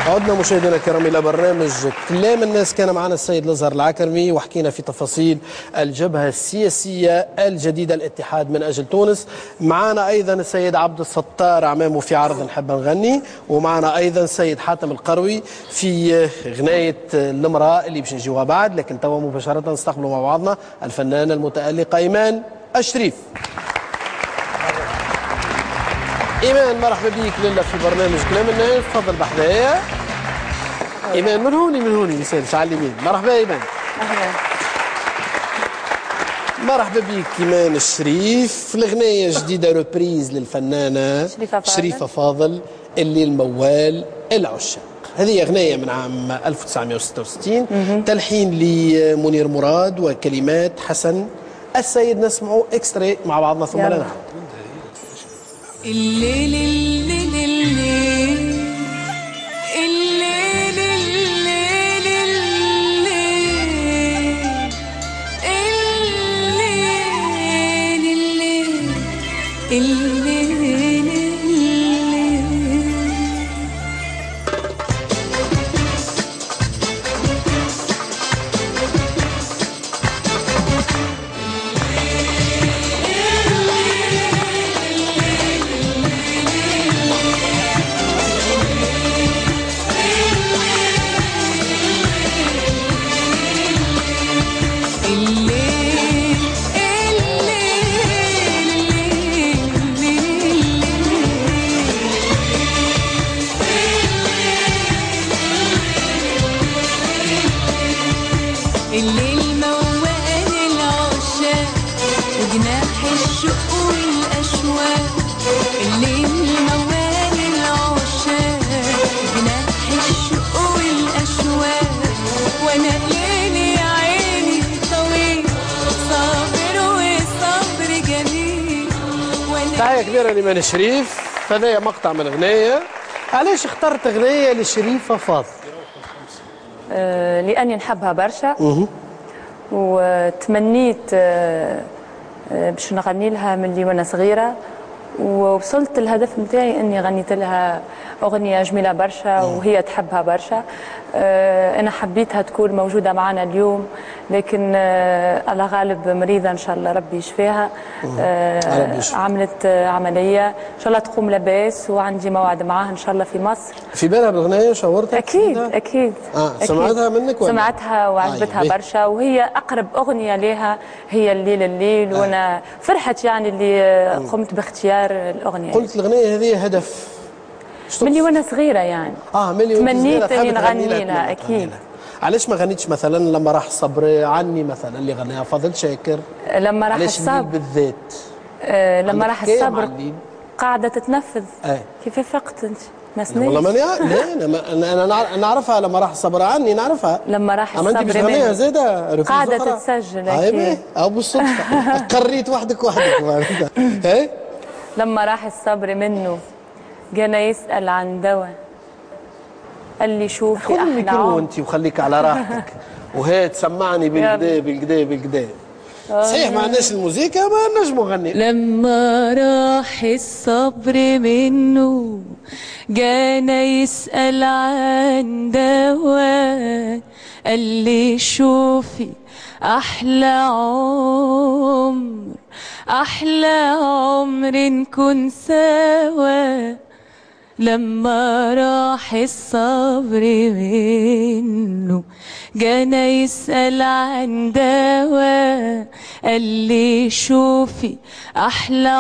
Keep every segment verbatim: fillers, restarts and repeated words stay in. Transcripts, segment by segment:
عدنا مشاهدينا الكرام الى برنامج كلام الناس. كان معنا السيد الازهر العكرمي وحكينا في تفاصيل الجبهه السياسيه الجديده الاتحاد من اجل تونس. معنا ايضا السيد عبد الستار عمامه في عرض نحب نغني، ومعنا ايضا السيد حاتم القروي في غنايه المراه اللي باش نجيوها بعد. لكن توا مباشره نستقبلوا مع بعضنا الفنانه المتالقه ايمان الشريف. إيمان مرحبا بك لله في برنامج كلام الناس. تفضل بحذايا إيمان. من هوني من هوني مسالش على اليمين. مرحبا إيمان. أهلا. مرحبا بك إيمان الشريف. الغنية جديدة روبريز للفنانة شريفة فاضل. شريفة فاضل اللي الموال العشاق. هذه أغنية من عام ألف وتسعمائة وستة وستين، تلحين لمنير مراد وكلمات حسن السيد. نسمعوا اكستري مع بعضنا ثم لا نعود. الليل الليل الليل الليل الليل الليل الليل الليل موال العشاق وجناح الشوق والأشواق. الليل موال العشاق وجناح الشوق والأشواق. وأنا ليلي يا عيني طويل صابر والصبر جميل. تحية كبيرة لإيمان الشريف. هذا مقطع من أغنية. علاش اخترت أغنية لشريفة فاضل؟ آه لأني نحبها برشا وتمنيت آه آه باش نغني لها من اللي وانا صغيرة، ووصلت الهدف نتاعي اني غنيت لها اغنيه جميله برشا وهي تحبها برشا. آه انا حبيتها تكون موجوده معنا اليوم، لكن آه الله غالب مريضه ان شاء الله ربي يشفيها. آه عملت آه عمليه ان شاء الله تقوم لاباس، وعندي موعد معاها ان شاء الله في مصر. في بالها بالاغنيه شاورتها؟ اكيد اكيد اه أكيد. سمعتها منك ولا؟ سمعتها وعجبتها آه برشا، وهي اقرب اغنيه لها هي الليل الليل. آه. وانا فرحت يعني اللي قمت باختيار الاغنيه. قلت الاغنيه هذه هدف ملي وانا صغيره يعني. اه ملي وانا صغيره تمنيت اني نغني لها اكيد. علاش ما غنيتش مثلا لما راح صبر عني مثلا اللي غناها فضل شاكر؟ لما راح الصبر بالذات. آه لما راح الصبر قاعده تتنفذ. آه. كيف فقت انت؟ ما سنيش والله ماني لا انا انا نعرفها. لما راح الصبر عني نعرفها. لما راح الصبر اما انت باش تغنيها زاده قاعده تتسجل اكيد. او بالصدفه قريت وحدك وحدك. ايه لما راح الصبر منه جانا يسأل عن دواء، قال لي شوفي احلى عمر. وانت وخليك على راحتك وهي تسمعني بالكدا بالكدا بالكدا. صحيح ما عندناش الموسيقى ما نجمو نغني. لما راح الصبر منه جانا يسأل عن دواء، قال لي شوفي أحلى عمر أحلى عمر نكون سوا. لما راح الصبر منه جانا يسأل عن دواء، قال لي شوفي أحلى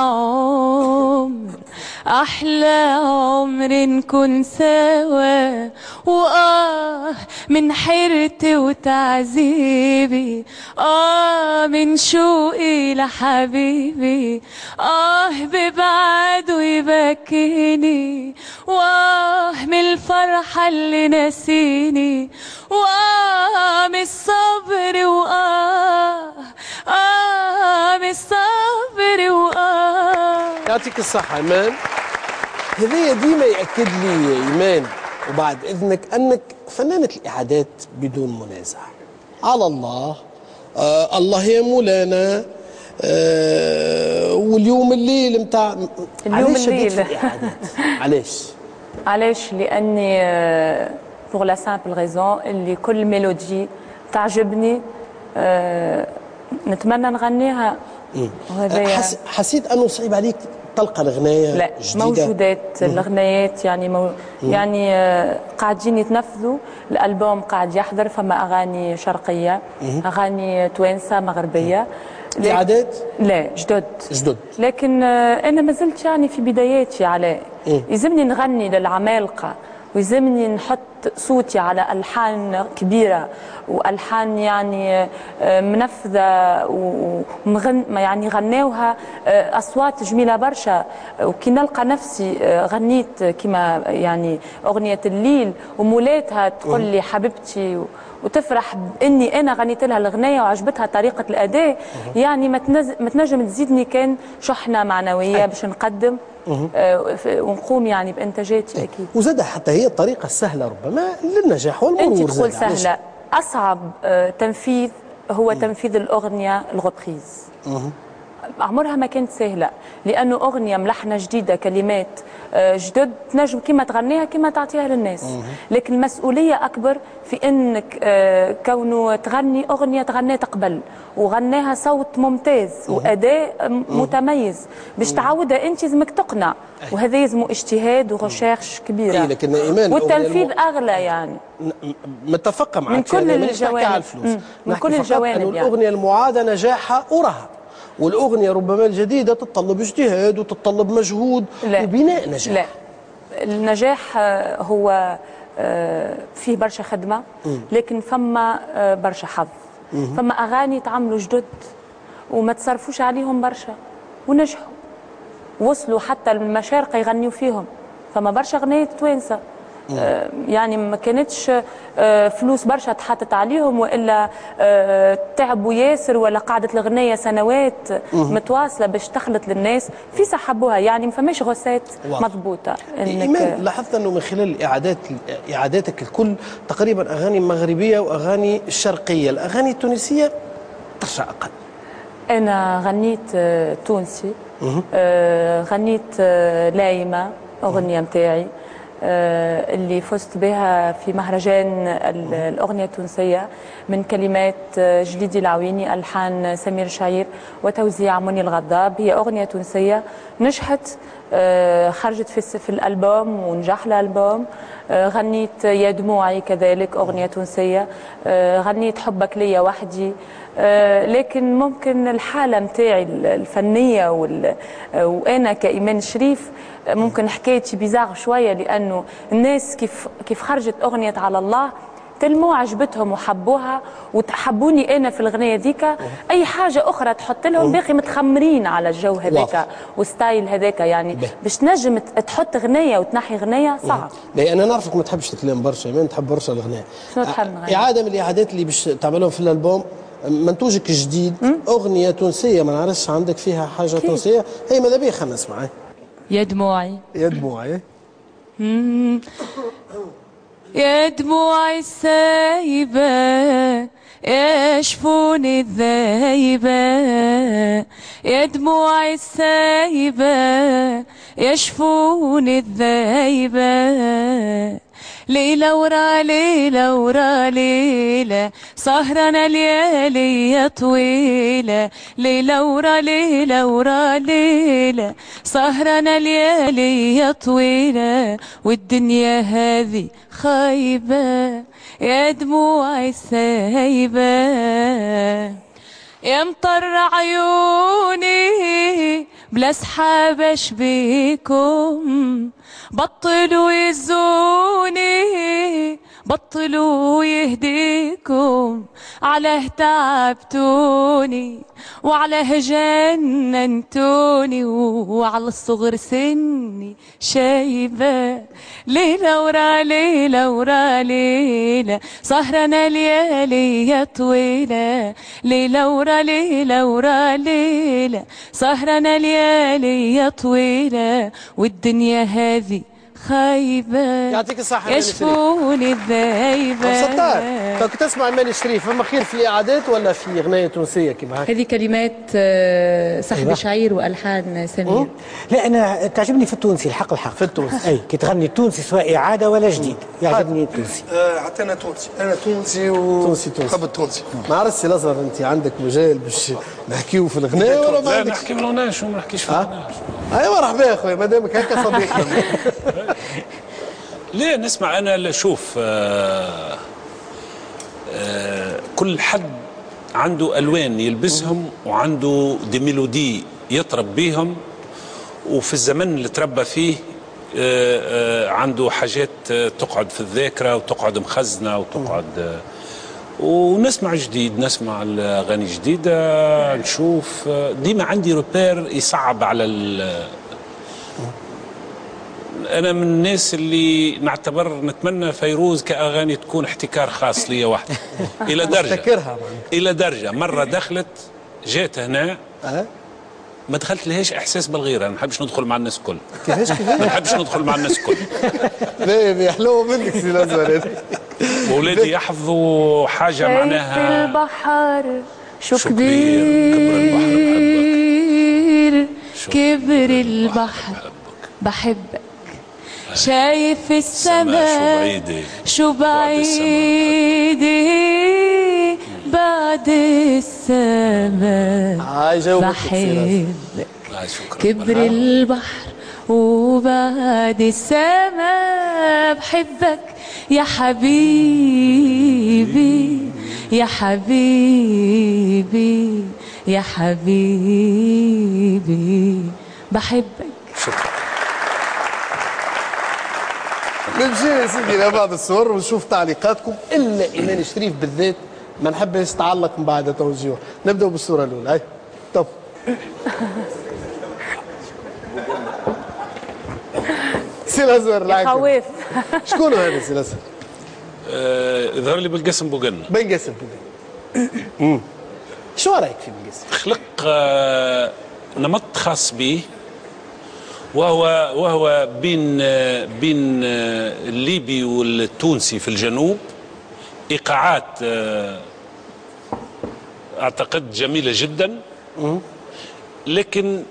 عمر أحلى عمر نكون سوا. وآه من حيرتي وتعذيبي، آه من شوقي لحبيبي، آه ببعده يبكيني، وآه من الفرحة اللي نسيني، وآه من الصبر، وآه آه من الصبر، وآه. يعطيك الصحة إيمان. هذايا ديما يأكد لي إيمان وبعد إذنك أنك فنانة الإعادات بدون منازع. على الله. آه الله يا مولانا. آه واليوم الليل متاع اليوم الليل علاش؟ علاش؟ علاش؟ لاني بوغ لا سامبل ريزون اللي كل ميلودي تعجبني أه نتمنى نغنيها. حس حسيت انه صعيب عليك تلقى الغنايه لا جديده؟ موجودات الغنايات يعني مو يعني آه قاعدين يتنفذوا. الالبوم قاعد يحضر، فما اغاني شرقيه، اغاني توانسه مغربيه. اعادات؟ لا جدد جدد. لكن آه انا ما زلت يعني في بداياتي. علاء يلزمني نغني للعمالقه، ويلزمني نحط صوتي على ألحان كبيرة وألحان يعني منفذة ومغن يعني غناوها أصوات جميلة برشا. وكي نلقى نفسي غنيت كما يعني أغنية الليل ومولاتها تقول لي حبيبتي وتفرح باني انا غنيت لها الغنايه وعجبتها طريقه الاداء، يعني ما تنجم تزيدني كان شحنه معنويه باش نقدم آه ونقوم يعني بانتاجاتي اكيد. وزاد حتى هي الطريقه السهله ربما للنجاح والمرور. انت تقول سهله، اصعب آه تنفيذ هو مم. تنفيذ الاغنيه الغبريز. عمرها ما كانت سهله، لانه اغنيه ملحنه جديده كلمات جدد تنجم كيما تغنيها كيما تعطيها للناس. لكن المسؤوليه اكبر في انك كونه تغني اغنيه تغنيت قبل وغناها صوت ممتاز واداء متميز باش تعودها انت لازمك تقنع، وهذا يلزمه اجتهاد وريشيرش كبيره. لكن ايمان والتنفيذ اغلى يعني متفقه معك من كل يعني الجوانب. من كل الجوانب يعني الاغنيه المعاده نجاحها ورهب، والأغنية ربما الجديدة تتطلب اجتهاد وتتطلب مجهود لا. وبناء نجاح. لا، النجاح هو فيه برشا خدمة، لكن فما برشا حظ. فما أغاني تعملوا جدد وما تصرفوش عليهم برشا ونجحوا، وصلوا حتى المشارقة يغنيوا فيهم. فما برشا أغنية توانسة يعني ما كانتش فلوس برشا تحطت عليهم، والا تعبوا ياسر، ولا قعدت الغنية سنوات متواصله باش تخلط للناس في سحبوها. يعني ما فماش غسات مضبوطه. إيمان لاحظت انه من خلال اعادات اعاداتك الكل تقريبا اغاني مغربيه واغاني شرقيه، الاغاني التونسيه ترجع اقل. انا غنيت تونسي، غنيت لايمه اغنيه متاعي اللي فزت بها في مهرجان الأغنية التونسية من كلمات جليدي العويني، ألحان سمير شعير وتوزيع مني الغضاب. هي أغنية تونسية نجحت، خرجت في في الألبوم ونجح الألبوم. غنيت يا دموعي كذلك أغنية تونسية. غنيت حبك ليا وحدي. لكن ممكن الحالة متاعي الفنية وأنا كإيمان شريف ممكن حكايتي بيزاغ شوية، لأنه الناس كيف كيف خرجت أغنية على الله تلموا عجبتهم وحبوها وتحبوني أنا في الغنية ذيك. أي حاجة أخرى تحط لهم باقي متخمرين على الجو هذاك وستايل هذاك، يعني باش تنجم تحط غنية وتنحي غنية صعب. لا أنا نعرفك ما تحبش الكلام برشا، ما تحب برشا الغناء. شنو تحب نغني؟ إعادة من الإعادات اللي باش تعملهم في الألبوم، منتوجك جديد أغنية تونسية، ما نعرفش عندك فيها حاجة كي. تونسية هي ماذا بيا خلينا نسمعها. يا دموعي يا دموعي يا دموعي السايبة يا شفوني الذايبة، يا دموعي السايبة يا شفوني الذايبة، ليلة ورا ليلة ورا ليلة سهرنا ليالي طويلة، ليلة ورا ليلة ورا ليلة سهرنا ليالي طويلة، والدنيا هذه خايبة يا دموعي السايبة، يا مطر عيوني بلا سحاب اشبيكم، بطلوا يزوني بطلوا يهديكم، على تعبتوني وعلى جننتوني وعلى الصغر سني شايبة، ليلة ورا ليلة ورا ليلة سهرنا ليالي طويلة، ليلة ورا ليلة ورا ليلة سهرنا ليالي طويلة، والدنيا هذه خايبة يعطيك الصحة يشفوني الذايبة. ستار كنت تسمع إيمان شريف، فما خير في الإعادات ولا في أغنية تونسية كيما هكا؟ هذه كلمات صاحب أيوة. شعير والحان سمير. لا انا تعجبني في التونسي الحق الحق في التونسي اي كي تغني التونسي سواء اعاده ولا جديد يعجبني التونسي. آه حتى انا تونسي، انا تونسي و تونسي تونسي حب التونسي. ما عرفت سي الازهر انت عندك مجال باش نحكيو في الغناء ولا ما لا عندكش؟ نحكي بالغناء شو ما نحكيش في الغناء. ايوا مرحبا يا خويا مادامك هكا صديقنا. ليه نسمع انا شوف آه آه كل حد عنده الوان يلبسهم وعنده دي ميلودي يطرب بيهم، وفي الزمن اللي تربى فيه آه آه عنده حاجات تقعد في الذاكره وتقعد مخزنه وتقعد آه ونسمع جديد، نسمع الاغاني جديده، نشوف آه ديما عندي روبير يصعب على ال أنا من الناس اللي نعتبر نتمنى فيروز كأغاني تكون احتكار خاص لي وحدي. إلى درجة إلى درجة مرة دخلت جات هنا ما دخلت لهاش إحساس بالغيرة، ما نحبش ندخل مع الناس الكل. كيفاش كيفاش؟ ما نحبش ندخل مع الناس الكل. لا حلوة منك سي الأزهر. وولادي يحفظوا حاجة معناها في البحر شو كبير كبر البحر بحبك، شايف السماء شو بعيدة بعد السماء بحبك، كبر البحر وبعد السماء بحبك يا حبيبي يا حبيبي يا حبيبي بحبك. شكرا. نمشي يا سيدي إلى بعض الصور ونشوف تعليقاتكم، إلا إيمان شريف بالذات ما نحبش تعلق من بعد توجيهه. نبدأ بالصورة الأولى. هاي طب سي الأزهر العاكم خواف. شكون هذا سي الأزهر؟ يظهر لي بالقسم بوغن. بن قاسم بوغن. شو رايك في بن قاسم؟ خلق آه نمط خاص به، وهو وهو بين بين الليبي والتونسي في الجنوب، ايقاعات اعتقد جميله جدا، لكن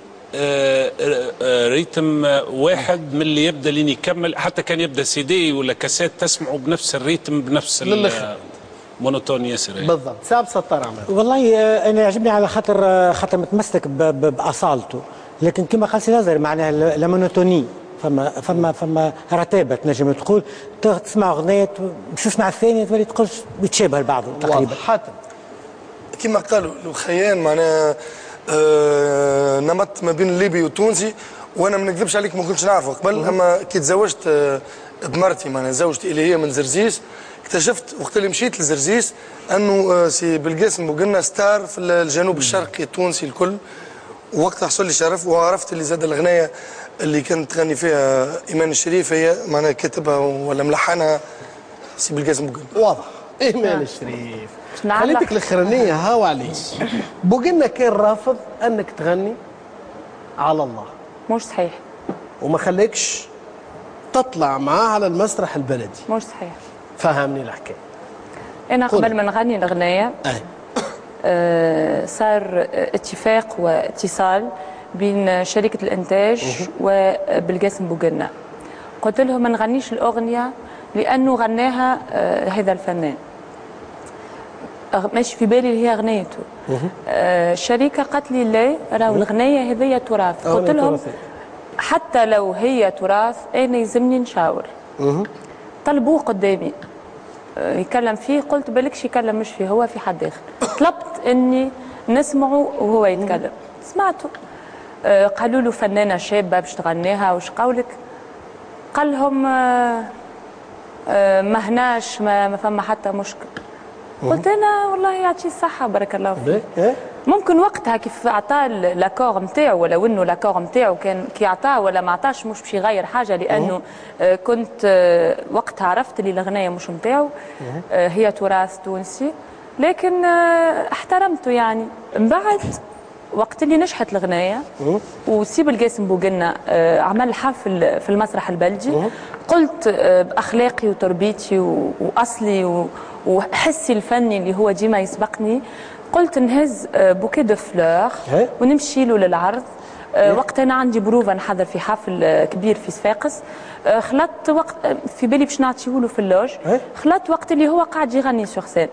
ريتم واحد من اللي يبدا لين يكمل، حتى كان يبدا سيدي ولا كاسات تسمعوا بنفس الريتم بنفس مونوتون ياسر. بالضبط. سعد ستار عمل والله انا يعجبني على خاطر خاطر متمسك باصالته، لكن كما قال سي الازهر معناها لا مونوتوني، فما فما فما رتابه تنجم تقول تسمع اغنيه باش تسمع الثانيه تولي تقول يتشابه البعض تقريبا. حاتم كما قالوا الخيان معناها آه نمط ما بين الليبي والتونسي، وانا ما نكذبش عليك ما كنتش نعرفه قبل، اما كي تزوجت آه بمرتي معناها زوجتي اللي هي من زرزيس، اكتشفت وقت اللي مشيت لزرزيس انه آه سي بالقاسم بوغنا ستار في الجنوب الشرقي التونسي الكل، ووقتها حصل لي شرف وعرفت اللي زاد الاغنيه اللي كانت تغني فيها ايمان الشريف هي معناها كاتبها ولا ملحنها سي بالقاسم بوغنا. واضح. ايمان الشريف خليتك الاخرانيه هاو عليش. بوغنا كان رافض انك تغني على الله، مش صحيح، وما خليكش تطلع معاه على المسرح البلدي. مش صحيح. فهمني الحكايه. انا قبل ما نغني الاغنيه أي. آه صار اتفاق واتصال بين شركه الانتاج وبالقاسم بوغنا. قلت لهم ما نغنيش الاغنيه لانه غناها آه هذا الفنان، ماشي في بالي اللي هي اغنيته. آه الشركه قالت لي لا، راهو الاغنيه هذيا تراث. قلت لهم حتى لو هي تراث انا يلزمني نشاور. طلبوه قدامي يكلم فيه، قلت بالكش يكلم مش فيه، هو في حد اخر. طلبت اني نسمعه وهو يتكلم، سمعته. آه قالوا له فنانه شابه باش تغنيها وش قولك؟ قال لهم آه آه ما هناش ما, ما فما حتى مشكل. قلت انا والله يعطيه الصحه بارك الله فيك. ممكن وقتها كيف عطاه لاكور نتاعو، ولو انه لاكور نتاعو كان كي عطاه ولا ما عطاش مش باش يغير حاجه، لانه آه كنت آه وقتها عرفت اللي الاغنيه مش نتاعو، آه هي تراث تونسي، لكن آه احترمته يعني. من بعد وقت اللي نجحت الغنايه وسيب القاسم بوقلنا آه عمل حفل في المسرح البلجي، قلت آه باخلاقي وتربيتي واصلي وحسي الفني اللي هو ديما يسبقني، قلت نهز آه بوكي دو فلور ونمشي له للعرض. آه وقت انا عندي بروفه نحضر في حفل آه كبير في صفاقس، آه خلطت وقت آه في بالي باش نعطيه له في اللوج، خلطت وقت اللي هو قاعد يغني سور سين.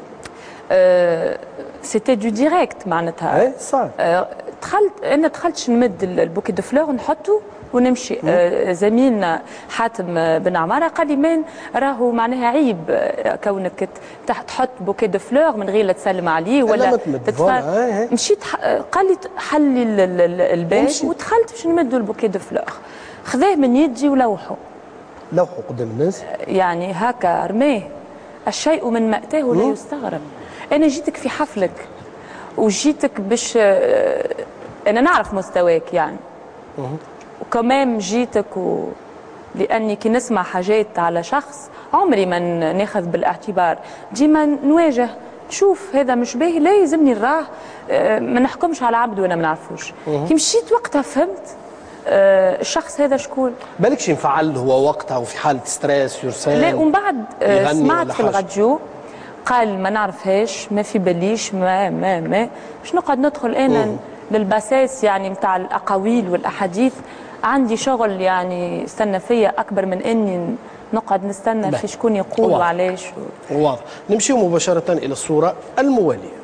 سيتي دو ديريكت معناتها. اي صح. آه دخلت انا دخلتش نمد البوكي دو فلور ونحطه ونمشي. آه زميلنا حاتم بن عماره قال لي مان راهو معناها عيب كونك تحط بوكي دو فلور من غير لا تسلم عليه ولا تتفرج. مشيت قال لي حلي الباب ودخلت باش نمدو البوكي دو فلور، خذاه من يدي ولوحه لوحه قدام الناس يعني هكا رماه. الشيء من مأتاه لا يستغرب. انا جيتك في حفلك وجيتك باش انا نعرف مستواك يعني وكمان جيتك و... لاني كي نسمع حاجات على شخص عمري ما ناخذ بالاعتبار، ديما نواجه نشوف هذا مش باهي لا يلزمني نراه، ما نحكمش على عبد وانا ما نعرفوش. كي مشيت وقتها فهمت أه الشخص هذا شكون. بالكش ينفعل هو وقتها وفي حاله ستريس يرسل لا ومن بعد أه سمعت في الراديو قال ما نعرفهاش ما في باليش ما ما ما باش نقعد ندخل انا مم. للبساس يعني نتاع الاقاويل والاحاديث. عندي شغل يعني استنى فيا اكبر من اني نقعد نستنى في شكون يقول وعلاش و... واضح. نمشي مباشره الى الصوره المواليه.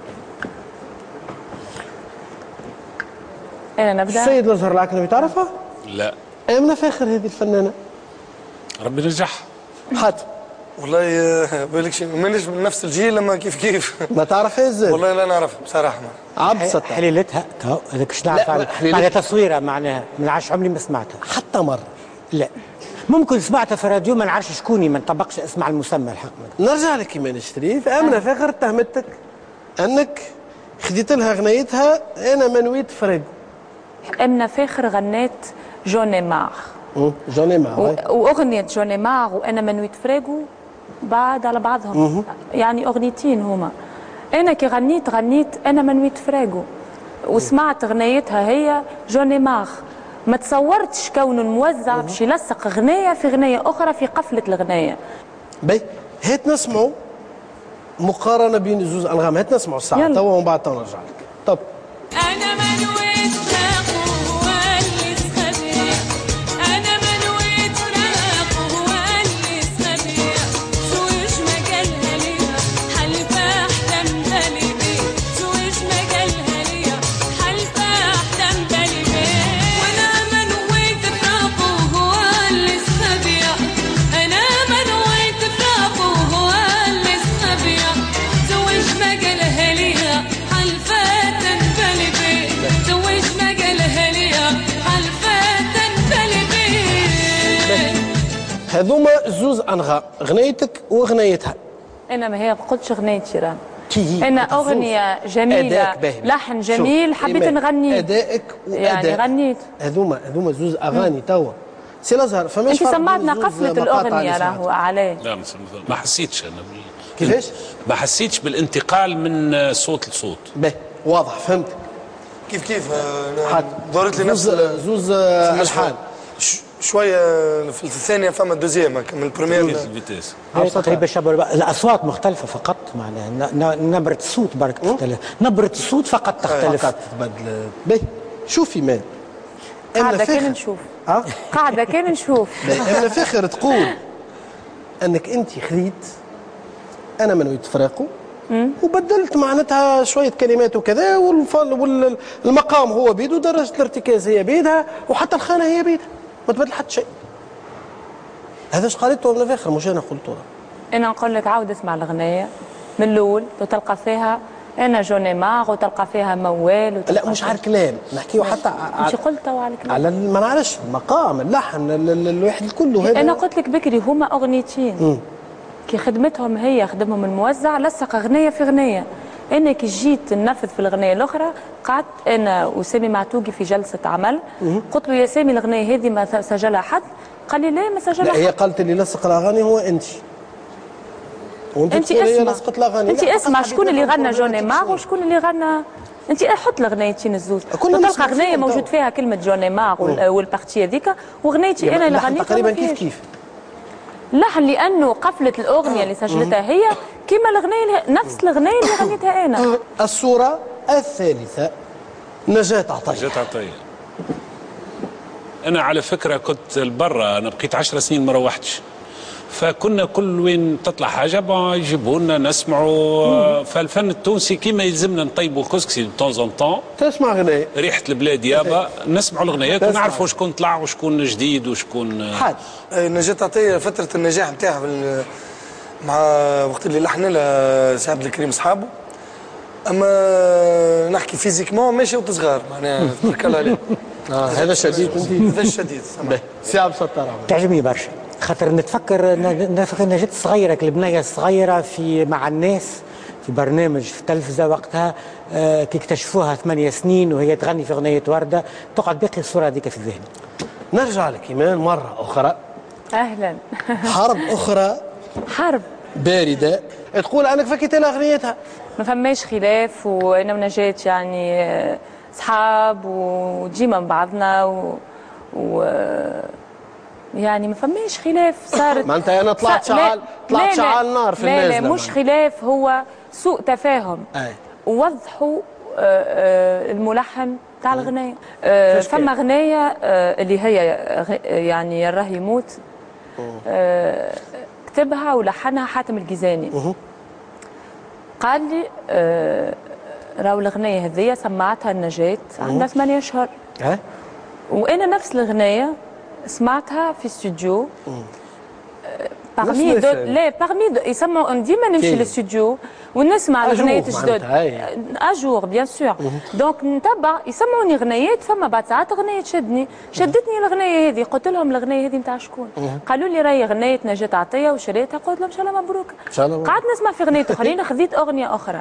انا نبدا. السيد الازهر العكنبي تعرفها؟ لا. امنه فاخر هذه الفنانه. ربي ينجحها. حاتم. والله بالك مانيش من نفس الجيل لما كيف كيف. ما تعرفها ازاي؟ والله لا نعرفها بصراحه. عبد الستار. حليلتها هذاك اش نعرف على تصويرها معناها من عاش عمري ما سمعتها حتى مره. لا ممكن سمعتها في الراديو ما نعرفش شكوني ما نطبقش اسمع المسمى الحق. نرجع لك ايمان الشريف. امنه فاخر اتهمتك انك خديت لها غنيتها انا منويت فريق. امنه فاخر غنيت جوني مار. جوني مار واغنيه جوني مار وانا منويت فريقو بعد على بعضهم. يعني اغنيتين هما. انا كي غنيت غنيت انا منويت فريقو وسمعت غنيتها هي جوني مار. ما تصورتش كونه موزع باش يلصق غنايه في غنايه اخرى في قفله الغنايه. باهي هات نسمعوا مقارنه بين زوز انغام. هات نسمعوا الساعه توا ومن بعد نرجع لك. طب انا منويت فراقه هو اللي سخبي، انا منويت فراقه هو اللي سخبي، زوج ما قالها ليا حلفه احلم بالي بيه، زوج ما قالها ليا حلفه احلم بالي بيه، وانا منويت فراقه هو اللي سخبي، انا منويت فراقه هو اللي سخبي، زوج ما قالها ليا حلفه هذوما زوز انغام غنيتك وغنيتها. انا ما هي ما قلتش غنيتي راه. كي هي انا اغنيه جميله لحن جميل حبيت نغنيه. ادائك واداء يعني غنيت. هذوما هذوما زوز اغاني توا. سي الازهر فماش انت سمعتنا قفله الاغنيه راهو عليه. لا ما حسيتش انا كيفاش؟ ما حسيتش بالانتقال من صوت لصوت. باهي واضح فهمت. كيف كيف دورت لي نفس زوز الحان. شويه في الثانيه فما الدوزيام من البريمير تقريبا شبه الاصوات مختلفه فقط معناها نبره الصوت برك تختلف. نبره الصوت فقط تختلف فقط تبدل. باهي شوفي مان قاعده كان نشوف اه قاعده كان نشوف. امنه فاخر تقول انك انت خذيت انا منويت فراقه وبدلت معناتها شويه كلمات وكذا والمقام هو بيده ودرجه الارتكاز هي بيدها وحتى الخانه هي بيدها ما تبدل حتى شيء. هذا اش قالته امنه فاخر مش انا قلته. انا نقول لك عاود اسمع الغنايه من الاول وتلقى فيها انا جوني ماغ وتلقى فيها موال لا مش على الكلام نحكيه حتى مش قلت على الكلام على ما نعرفش المقام اللحن الواحد كله هذا. انا قلت لك بكري هما اغنيتين كي خدمتهم هي خدمهم الموزع لصق غنيه في غنيه. انا كي جيت ننفذ في الغنيه الاخرى قعدت انا وسامي معتوقي في جلسه عمل قلت له يا سامي الغنيه هذه ما سجلها حد؟ قال لي لا ما سجلها حد. لا هي قالت اللي لصق الاغاني هو انت وانت انت اسمع لصقت الاغاني. انت اسمع شكون اللي غنى جوني ماغ وشكون اللي غنى انت حط الغنيتين الزوز كنا تلقى نسمع غنيه فيهم موجود تو. فيها كلمه جوني مار وال- والبارتي هذيك وغنيتي انا اللي اللحن غنيتها تقريبا ما كيف فيهاش. كيف اللحن لانه قفله الاغنيه اللي سجلتها هي كما الاغنيه اللي- نفس الاغنيه اللي غنيتها انا. الصورة الثالثة نجاة عطية. جات عطية. أنا على فكرة كنت برا، أنا بقيت عشر سنين ما روحتش. فكنا كل وين تطلع حاجة با يجيبوا لنا نسمعوا. فالفن التونسي كيما يلزمنا نطيبوا كسكسي دو طون زون طون. تسمع غناية ريحة البلاد يابا نسمعوا الغنيات تسمع. ونعرفوا شكون طلع وشكون جديد وشكون. حاج. نجاة عطية فترة النجاح نتاعها بال- مع وقت اللي لحن لها سي عبد الكريم صحابه. اما نحكي فيزيكمون ماشي وتصغار معناها تبارك الله عليه. آه هذا شديد انت. هذا الشديد. باهي. سي عبد الستار عمر. تعجبني برشا خاطر نتفكر نتفكر نجاة صغيرة البنية الصغيرة في مع الناس في برنامج في التلفزة وقتها آه، كي اكتشفوها ثمانية سنين وهي تغني في أغنية وردة تقعد باقي الصورة هذيك في الذهن. نرجع لك إيمان مرة أخرى. اهلا. حرب أخرى حرب باردة تقول أنك فكيت لها أغنيتها. ما فماش خلاف وانا ونجاة يعني آه، صحاب وديما مع بعضنا و, و يعني ما فماش خلاف صارت. معناتها أنا طلعت صار- شعال لا- طلعت لا- لا- شعال نار في لا النازلة. لا مش خلاف هو سوء تفاهم. أي. ووضحوا آه، آه، الملحن تاع الغناية. آه، كيف كان؟ فما غناية آه، اللي هي غ- يعني يا راه يموت آه، كتبها ولحنها حاتم الجيزاني. قال لي آه، راهو الغنية هذيا سمعتها النجاة عندها ثمانية أشهر ها؟ وانا نفس الغنايه سمعتها في استوديو باغمي نفس دو الشيء. لا باغمي دو يسمعوا ديما نمشي كيف؟ للاستوديو ونسمع أجور الغنايات الجدد معناتها، أي. اجور بيان سور دونك نتبع يسمعوني غنايات فما بعد ساعات غنايه تشدني شدتني الغنايه هذه قلت لهم الغنايه هذه نتاع شكون قالوا لي راهي غنايه نجاة عطيه وشريتها قلت لهم ان شاء الله مبروك إن شاء الله مبروك. قعدت نسمع في غنايات اخرين خذيت اغنيه اخرى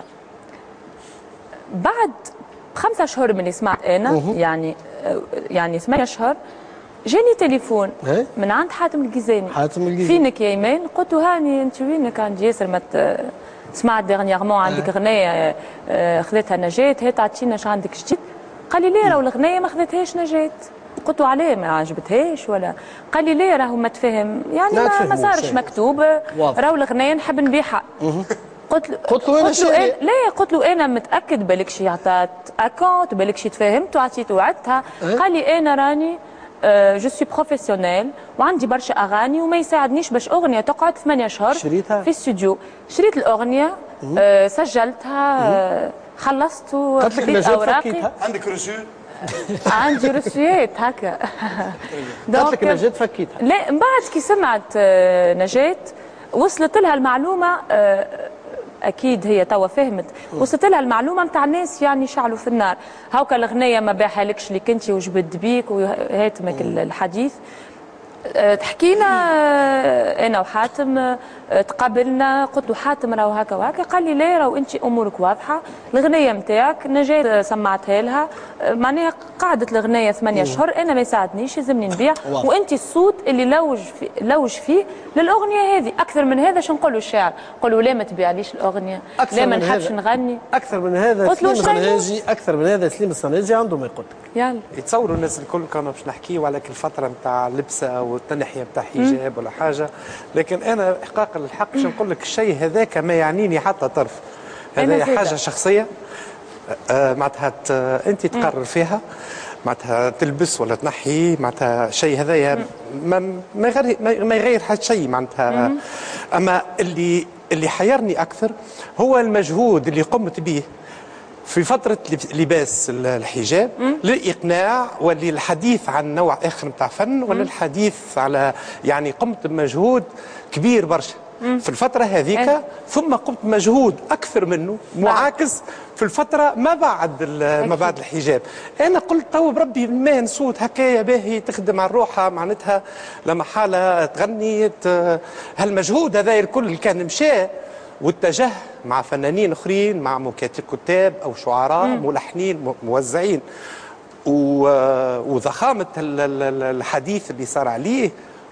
بعد خمسة اشهر من اللي سمعت انا يعني يعني ثمانية اشهر جاني تليفون إيه؟ من عند حاتم الجيزاني حاتم الجيزاني. فينك يا ايمان قلت له هاني انت وينك عندي ياسر ما ت- سمعت ديرنييرمون عندك غنايه آه، خذتها نجاة هي تعطينا اش عندك جديد قال لي ليه راهو الغنايه ما خذتهاش نجاة قلت له عليه ما عجبتهاش ولا قال لي ليه راهو ما تفهم يعني ما ما, تفهموش ما صارش شيء. مكتوب واضح. راهو الغنايه نحب نبيعها قلت له قلت له أنا قلت له شاري. إيه- لا قلت له انا متاكد بالك شي عطات اكونت بالك شي تفاهمت وعطيت وعدتها قال لي انا راني جو سوي بروفيسيونيل وعندي برشا اغاني وما يساعدنيش باش اغنيه تقعد ثمانية اشهر شريتها؟ في استوديو شريت الاغنيه آه، سجلتها آه، خلصت قالت لك وخذيت نجاة اوراقي فكيتها. عندك رسول عندي رسويات هكا قالت لك دونك- نجاة فكيتها. لا من بعد كي سمعت آه، نجاة وصلت لها المعلومه آه، اكيد هي توا فهمت وصلت لها المعلومه نتاع الناس يعني شعلوا في النار هاكا الغنيه ما باعها لكش اللي كنتي وجبد بيك وهاتمك الحديث آه، تحكينا آه، انا وحاتم آه، تقابلنا قلت له حاتم راهو هكا وهكا قال لي لا راهو انت امورك واضحه الغنيه نتاعك نجاة سمعتها لها آه، معناها قعدت الغنيه ثمانية اشهر انا ما يساعدنيش يلزمني نبيع واضح. وانت الصوت اللي لوج في لوج فيه للاغنيه هذه اكثر من هذا شنو نقولوا الشاعر نقولوا لا ما تبيعليش الاغنيه أكثر لا ما من نحبش هذا. نغني أكثر من هذا قلت له سليم شنو؟ الصناجي أكثر من هذا سليم الصناجي عنده ما يقول لك. يلا يتصوروا الناس الكل كانوا باش نحكيوا على كل فتره نتاع لبسه والتنحيه نتاع حجاب ولا حاجه لكن انا احقاقا للحق باش نقول لك الشيء هذاك ما يعنيني حتى طرف أنا هذا زيادة. حاجه شخصيه آه، معناتها ت- انت تقرر فيها معناتها تلبس ولا تنحي معناتها شيء هذايا ما ما يغير ما- ما يغير حتى شيء معناتها اما اللي اللي حيرني اكثر هو المجهود اللي قمت به في فترة لب- لباس ال- الحجاب للإقناع وللحديث عن نوع آخر متاع فن وللحديث على يعني قمت بمجهود كبير برشا في الفترة هذيك إيه. ثم قمت مجهود أكثر منه معاكس في الفترة ما بعد ال- ما بعد الحجاب أنا قلت تو بربي ما نصوت هكايا باهي تخدم على روحها معناتها لما حالة تغني ت- هالمجهود هذا الكل كان مشى واتجه مع فنانين اخرين مع مكاتب كتاب او شعراء ملحنين م- موزعين و- وضخامه ال- ال- ال- الحديث اللي صار عليه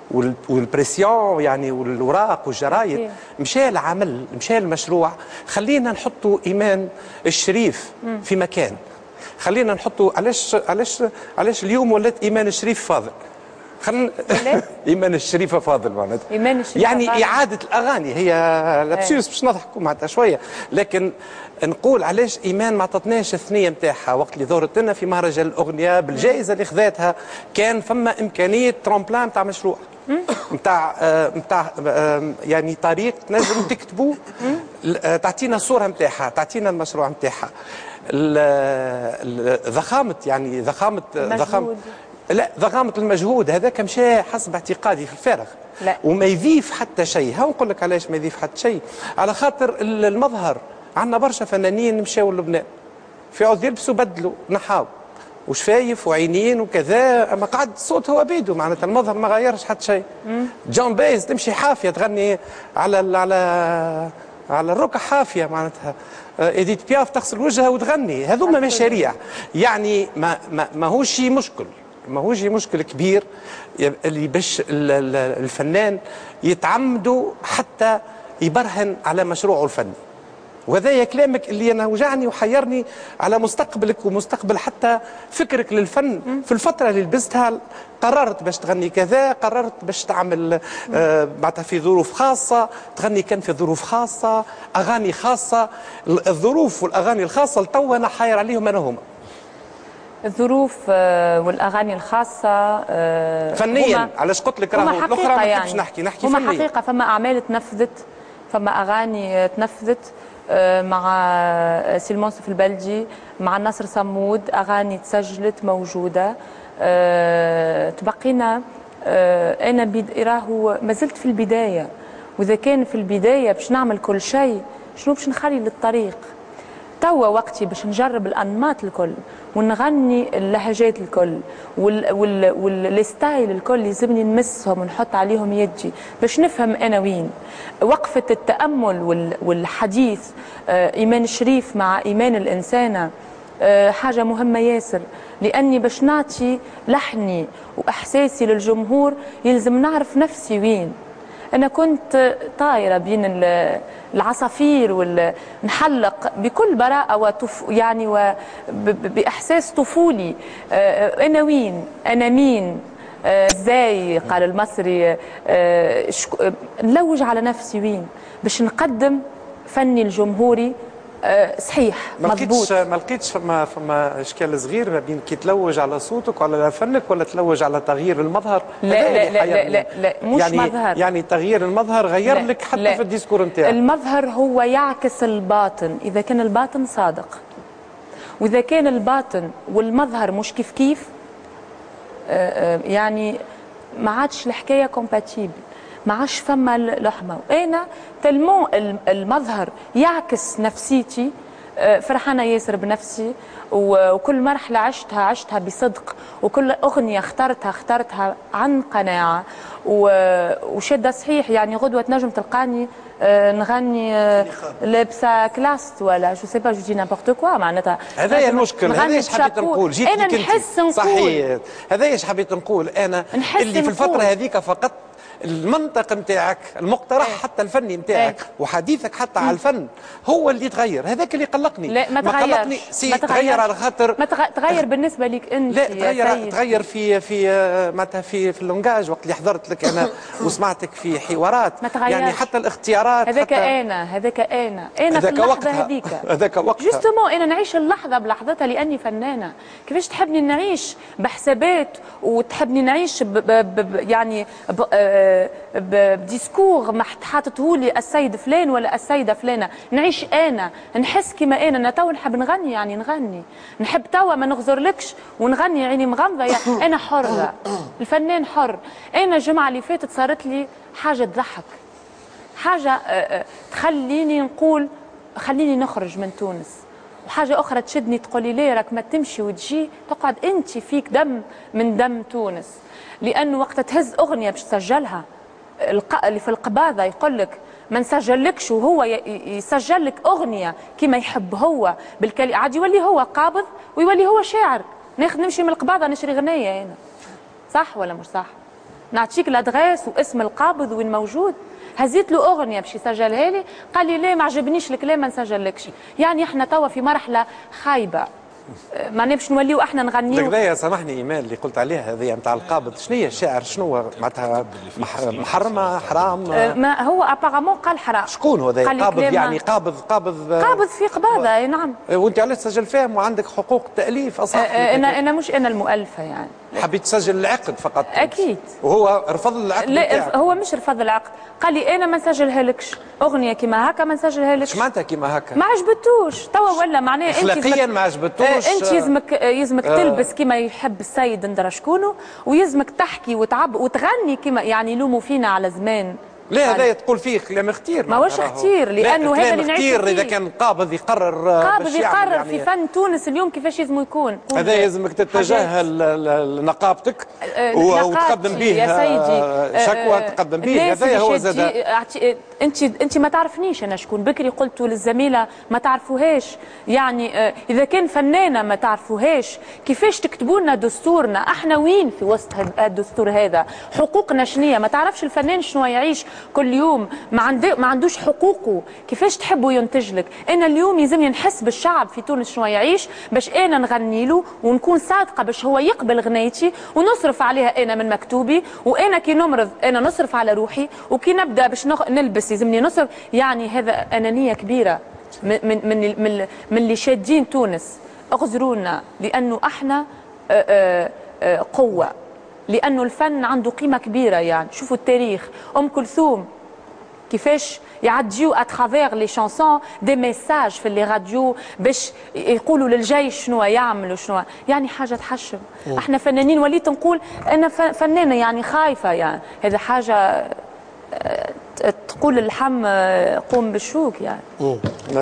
وال- والبريسيون يعني والوراق والجرايد، مشى العمل، مشى المشروع. خلينا نحطوا ايمان الشريف في مكان، خلينا نحطوا علاش علاش علاش اليوم ولات ايمان الشريف فاضل. خلينا ايمان الشريفه فاضل معناتها إيمان الشريفة يعني فاضل. اعاده الاغاني هي لابسوس باش نضحكوا معناتها شويه، لكن نقول علاش ايمان ما عطتناش الثنيه نتاعها وقت اللي ظهرت لنا في مهرجان الاغنيه بالجائزه اللي خذاتها. كان فما امكانيه ترامبلان نتاع مشروع نتاع نتاع يعني طريق تنجم تكتبوا، تعطينا الصوره نتاعها، تعطينا المشروع نتاعها، ضخامه يعني ضخامه ضخامه لا ضخامه المجهود هذاك مشى حسب اعتقادي في الفارغ. لا. وما يضيف حتى شيء. ها نقول لك علاش ما يضيف حتى شيء، على خاطر المظهر عندنا برشا فنانين مشاو لبنان في عود يلبسوا بدلوا نحاو وشفايف وعينين وكذا، اما قعد الصوت هو بيده معناتها المظهر ما غيرش حتى شيء. جون بيز تمشي حافيه تغني على ال على على الركع حافيه معناتها. إديت بياف تغسل وجهها وتغني. هذوما مشاريع يعني ما ما ماهوش شي مشكل، ماهوش شي مشكل كبير اللي باش الفنان يتعمدوا حتى يبرهن على مشروعه الفني. وهذا كلامك اللي انا وجعني وحيرني على مستقبلك ومستقبل حتى فكرك للفن. في الفتره اللي لبستها قررت باش تغني كذا، قررت باش تعمل آه معناتها في ظروف خاصه، تغني كان في ظروف خاصه، اغاني خاصه. الظروف والاغاني الخاصه لتوا انا حاير عليهم انا هما. الظروف آه، والاغاني الخاصه آه، فنيا هما- علاش قلت لك هما راهو الاخرى حقيقة ما يعني. نحبش نحكي نحكي هما فنيا. حقيقه فما اعمال تنفذت، فما اغاني تنفذت آه، مع سي المنصف البلدي، مع ناصر صمود، اغاني تسجلت موجوده. آه، تبقينا آه، انا بد- راهو ما زلت في البدايه، واذا كان في البدايه باش نعمل كل شيء شنو باش نخلي للطريق؟ توا وقتي باش نجرب الانماط الكل ونغني اللهجات الكل وال وال والستايل الكل لازمني نمسهم ونحط عليهم يدي باش نفهم انا وين. وقفه التامل وال والحديث آه ايمان الشريف مع ايمان الانسانه آه حاجه مهمه ياسر، لاني باش نعطي لحني واحساسي للجمهور يلزم نعرف نفسي وين. أنا كنت طايرة بين العصافير ونحلق بكل براءة وطف يعني وبإحساس طفولي. أنا وين؟ أنا مين؟ ازاي قال المصري نلوج على نفسي وين باش نقدم فني الجمهوري صحيح مضبوط. ما لقيتش فما فما اشكال صغير ما بين كي تلوج على صوتك ولا فنك ولا تلوج على تغيير المظهر؟ لا لا لا, لا لا لا مش يعني مظهر. يعني تغيير المظهر غير لا لك حتى لا. في الديسكور نتاعك. المظهر هو يعكس الباطن، اذا كان الباطن صادق، واذا كان الباطن والمظهر مش كيف كيف يعني ما عادش الحكايه كومباتيبل، ما عادش فما لحمه. وانا تلمو المظهر يعكس نفسيتي، فرحانه ياسر بنفسي، وكل مرحله عشتها عشتها بصدق، وكل اغنيه اخترتها اخترتها عن قناعه وشده صحيح. يعني غدوه تنجم تلقاني نغني لابسه كلاست ولا جو سي با جو دي نيمبورت كوا معناتها. هذا هي المشكل، هذا ايش حبيت نقول جيت انا نحس نقول صحيح، هذا ايش حبيت نقول انا اللي في الفتره هذيك فقط المنطق نتاعك المقترح ايه. حتى الفني نتاعك ايه. وحديثك حتى م. على الفن هو اللي يتغير، هذاك اللي قلقني. لا ما تغيرش، ما تغير على خاطر ما تغير بالنسبه لك انت. لا تغير تغير في في معناتها في في اللونجاج وقت اللي حضرت لك انا وسمعتك في حوارات، يعني حتى الاختيارات هذاك انا هذاك انا انا في اللحظه هذيك هذاك وقتها جوستومون انا نعيش اللحظه بلحظتها لاني فنانه. كيفاش تحبني نعيش بحسابات وتحبني نعيش ب ب ب يعني ب بديسكور ما حاطته لي السيد فلان ولا السيده فلانه، نعيش انا نحس كيما انا. انا تو نحب نغني يعني نغني، نحب توا ما نغزرلكش ونغني عيني مغمضه يعني انا حره، الفنان حر. انا الجمعه اللي فاتت صارت لي حاجه تضحك، حاجه تخليني نقول خليني نخرج من تونس، وحاجه اخرى تشدني تقولي ليه راك ما تمشي وتجي تقعد انت فيك دم من دم تونس. لانه وقت تهز اغنيه باش تسجلها اللي في القباضه يقول لك ما نسجلكش، وهو يسجل لك اغنيه كما يحب هو بالكلمه، عاد يولي هو قابض ويولي هو شاعر. ناخذ نمشي من القباضه نشري غنيه هنا، صح ولا مش صح؟ نعطيك الادغاس واسم القابض وين موجود. هزيت له اغنيه باش يسجلها لي، قال لي لا ما عجبنيش الكلام ما نسجلكش. يعني احنا توا في مرحله خايبه، معناها باش نوليو احنا نغنيو. هذايا سامحني ايمان اللي قلت عليها هذه نتاع القابض، شنو هي الشاعر شنو معناتها محرمه حرام؟ ما هو ابارامون قال حرام. شكون هو هذا قابض؟ يعني قابض قابض قابض في قباضه. اي نعم. وانت علاش تسجل فيهم وعندك حقوق التاليف اصلا؟ انا انا مش انا المؤلفه يعني. حبيت تسجل العقد فقط؟ اكيد. وهو رفض العقد؟ لا هو مش رفض العقد، قال لي انا ما نسجلها لكش اغنيه كيما هكا ما نسجلها لكش. اش معناتها كيما هكا؟ ما عجبتوش توا ولا معناها انت اخلاقيا ما عجبتوش. انت يلزمك يلزمك آه تلبس كيما يحب السيد ندرى شكونه، ويلزمك تحكي وتعب وتغني كيما يعني يلوموا فينا على زمان. لا هذا تقول فيه كلام اختير. ما هوش اختير لانه هذا اللي نعيشوا فيه. اذا كان قابض يقرر قابض يقرر يعني في فن تونس اليوم كيفاش لازم يكون. هذا يلزمك تتجاهل نقابتك وتقدم به يا سيدي شكوى تقدم به. هذا هو زاد. انت انت ما تعرفنيش انا شكون. بكري قلت للزميله ما تعرفوهاش، يعني اذا كان فنانه ما تعرفوهاش كيفاش تكتبوا لنا دستورنا؟ احنا وين في وسط هذا الدستور هذا؟ حقوقنا شنية؟ ما تعرفش الفنان شنو يعيش كل يوم، ما عنده ما عندوش حقوقه، كيفاش تحبوا ينتج لك؟ انا اليوم يلزمني نحس بالشعب في تونس شنو يعيش باش انا نغني له ونكون صادقه باش هو يقبل غنيتي ونصرف عليها انا من مكتوبي، وانا كي نمرض انا نصرف على روحي، وكي نبدا باش نلبس يلزمني نصرف. يعني هذا انانيه كبيره من من من من, من اللي شادين تونس. اغزرونا لانه احنا قوه، لانه الفن عنده قيمه كبيره. يعني شوفوا التاريخ، ام كلثوم كيفاش يعديو اترافير لي شانسون دي ميساج في اللي راديو باش يقولوا للجيش شنو يعملوا شنو، يعني حاجه تحشم. احنا فنانين وليت نقول انا فنانه يعني خايفه، يعني هذا حاجه تقول اللحم قوم بالشوك يعني. امم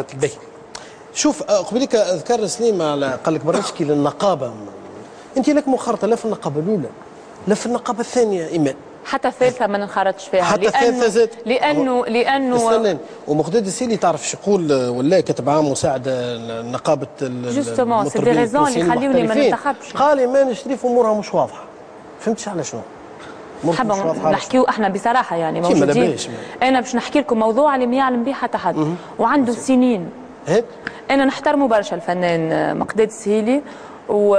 شوف قبليك ذكر سليم على قال لك برشكي للنقابه. انت لك مخرطه لا في النقابه الاولى لا في النقابه الثانيه ايمان، حتى الثالثه ما ننخرطش فيها. حتى الثالثه زاد لانه لانه استنى. ومقداد السيلي تعرف شو يقول ولا كتب عام مساعد نقابه جوستومون سي دي ريزون اللي يخليوني ما ننتخبش. قال ايمان شريف امورها مش واضحه. فهمتش على شنو؟ حابه نحكيو احنا بصراحه يعني موجودين. انا باش نحكي لكم موضوع اللي ما يعلم به حتى حد وعنده سنين هيك. انا نحترمه برشا الفنان مقداد السهيلي، و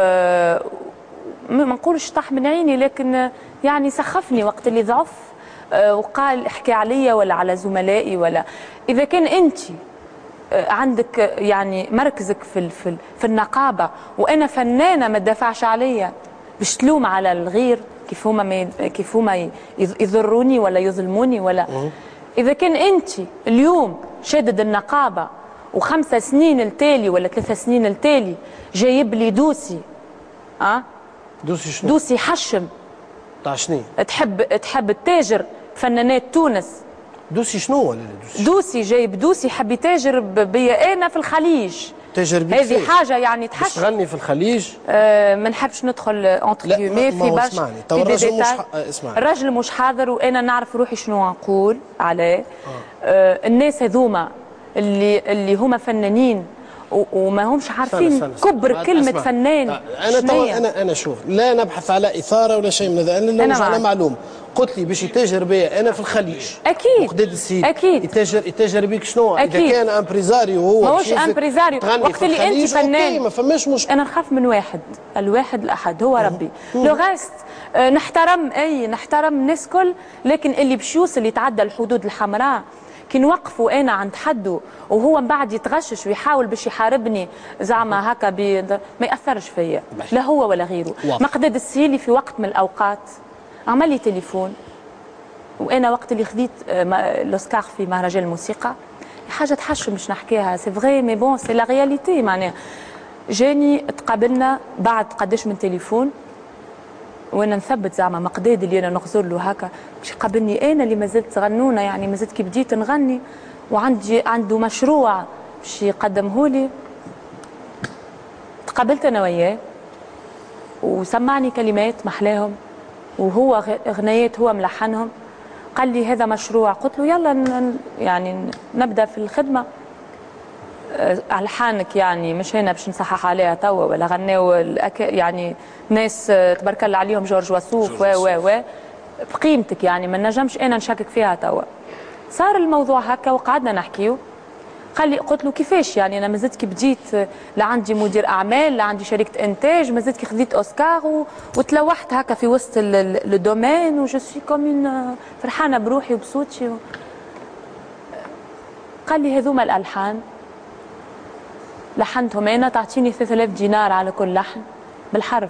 ما نقولش طاح من عيني، لكن يعني سخفني وقت اللي ضعف وقال احكي عليا ولا على زملائي. ولا اذا كان انت عندك يعني مركزك في في, في النقابه وانا فنانه ما تدافعش عليا باش تلوم على الغير كيف هما كيف هما يضروني ولا يظلموني. ولا اذا كان انت اليوم شادد النقابه وخمسة سنين التالي ولا ثلاثة سنين التالي جايب لي دوسي اه دوسي شنو؟ دوسي حشم تاع شنو؟ تحب تحب التاجر فنانات تونس. دوسي شنو ولا دوسي؟ دوسي جايب دوسي حب يتاجر بيا انا في الخليج. تاجر بيك هذه حاجه يعني تحشم. تغني في الخليج؟ آه ما نحبش ندخل اونتر كيومي في باش اسمعني تو الراجل مش ح... اسمعني الراجل مش حاضر وانا نعرف روحي شنو نقول عليه. آه. آه الناس هذوما اللي اللي هما فنانين وما همش عارفين سنة سنة سنة. كبر كلمة أسمع. فنان. أنا طبعا أنا أنا شوف لا نبحث على إثارة ولا شيء من هذا، أنا نرجع على معلومة. قلت لي باش يتاجر بيا أنا في الخليج. أكيد. مقداد السيد. أكيد. يتاجر يتاجر بيك شنو؟ أكيد. إذا كان أمبريزاريو هو ماهوش أمبريزاريو وقت اللي أنت فنان ما فماش مشكلة. أنا نخاف من واحد، الواحد الأحد هو ربي. لو غاست نحترم أي نحترم الناس كل، لكن اللي باش يوصل يتعدى الحدود الحمراء كي نوقفوا انا عند حده وهو من بعد يتغشش ويحاول باش يحاربني زعما هكا ما ياثرش فيا لا هو ولا غيره. مقداد السهيلي في وقت من الاوقات عمل لي تليفون وانا وقت اللي خذيت لوسكار في مهرجان الموسيقى حاجه تحشم مش نحكيها سي فغي مي بون سي لا رياليتي. معناها جاني تقابلنا بعد قداش من تليفون وانا نثبت زعما مقداد اللي انا نغزر له هكا باش يقابلني انا اللي مازلت صغنونه، يعني مازلت كي بديت نغني وعندي عنده مشروع باش يقدمه لي. تقابلت انا وياه وسمعني كلمات محلاهم وهو غنايات هو ملحنهم. قال لي هذا مشروع، قلت له يلا يعني نبدا في الخدمه. ألحانك يعني مش هنا باش نصحح عليها توا ولا غناو يعني ناس تبارك الله عليهم جورج وسوف و و و بقيمتك يعني ما نجمش انا نشكك فيها توا. صار الموضوع هكا وقعدنا نحكيو. قال لي قلت له كيفاش يعني انا مازلت كي بديت لا عندي مدير اعمال لا عندي شركه انتاج مازلت كي خذيت اوسكار و... وتلوحت هكا في وسط لو دومين و جو سوي كوم فرحانه بروحي وبصوتي و... قال لي هذوما الالحان لحنتهم انا تعطيني ثلاثة آلاف دينار على كل لحن بالحرف.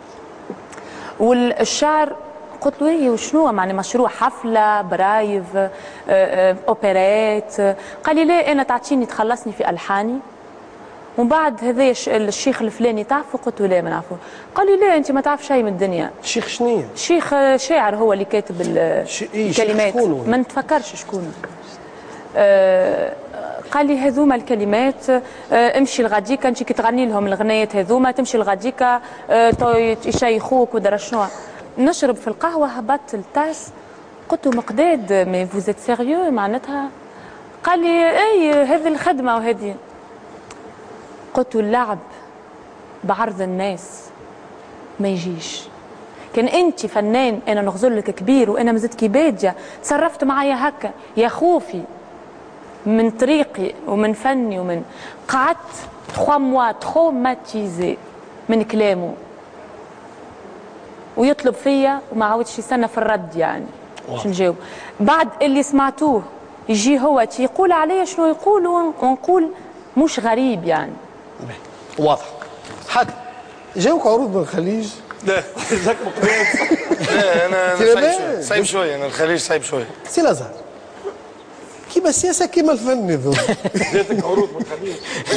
والشعر قلت له ايه وشنو معني مشروع حفله برايف اوبريت. قال لي لا انا تعطيني تخلصني في الحاني ومن بعد هذا الشيخ الفلاني تعرفه. قلت له لا ما نعرفه. قال لي لا انت ما تعرف شيء من الدنيا. الشيخ شنو؟ شيخ شاعر هو اللي كاتب الكلمات ما نتفكرش شكون. آه قال لي هذوما الكلمات آه امشي لغاديكا انت كي تغني لهم الغنايات هذوما تمشي لغاديكا آه يشيخوك ودرا شنو. نشرب في القهوه هبطت التاس قلت له مقداد مي فوزيت سيريو معناتها. قال لي اي هذه الخدمه وهذه. قلت له اللعب بعرض الناس ما يجيش. كان انت فنان انا نغزر لك كبير وانا مازلت كي باديه تصرفت معايا هكا يا خوفي من طريقي ومن فني ومن قعدت ثلاثة موا تروماتيزي من كلامه ويطلب فيا وما عاودش يستنى في الرد يعني باش نجاوب. بعد اللي سمعتوه يجي هو يقول عليا شنو يقول ونقول مش غريب يعني. واضح. حد جاوك عروض من الخليج؟ لا جاك مقداد. لا انا صعيب صعيب شويه انا الخليج صعيب شويه. سي الازهر كيما السياسه كيما الفن يظن. جاتك عروض من الخليج؟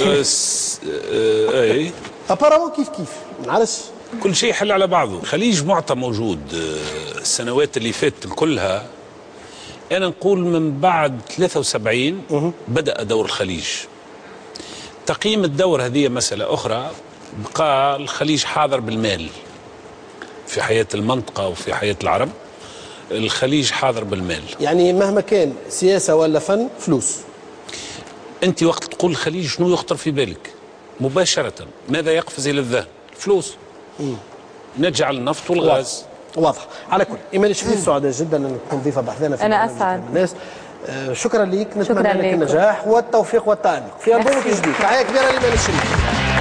اي ابارامون كيف كيف ما نعرفش. كل شيء يحل على بعضه. الخليج معطى موجود السنوات اللي فاتت كلها. انا نقول من بعد ثلاثة وسبعين بدأ دور الخليج. تقييم الدور هذه مسألة أخرى. بقى الخليج حاضر بالمال في حياة المنطقة وفي حياة العرب. الخليج حاضر بالمال يعني مهما كان سياسة ولا فن فلوس. أنت وقت تقول الخليج شنو يخطر في بالك مباشرة؟ ماذا يقفز إلى الذهن؟ فلوس. مم. نجعل النفط والغاز. واضح. على كل إيمان الشريف سعداء جدا أن تكون ضيفة بحثنا في أنا أسعد الناس. آه شكرا لك. نتمنى لك النجاح والتوفيق والتألق في ألبومك الجديد. تحية كبيرة لإيمان الشريف.